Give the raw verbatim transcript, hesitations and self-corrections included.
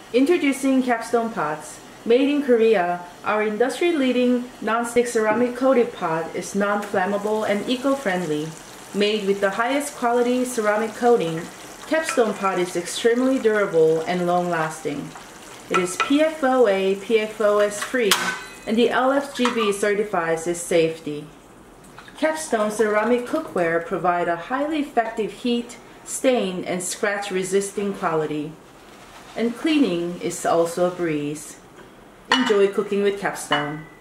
Introducing CAPSTONE pots. Made in Korea, our industry-leading non-stick ceramic coated pot is non-flammable and eco-friendly. Made with the highest quality ceramic coating, CAPSTONE pot is extremely durable and long-lasting. It is P F O A, P F O S free, and the L F G B certifies its safety. CAPSTONE ceramic cookware provide a highly effective heat, stain, and scratch-resisting quality. And cleaning is also a breeze. Enjoy cooking with CAPSTONE.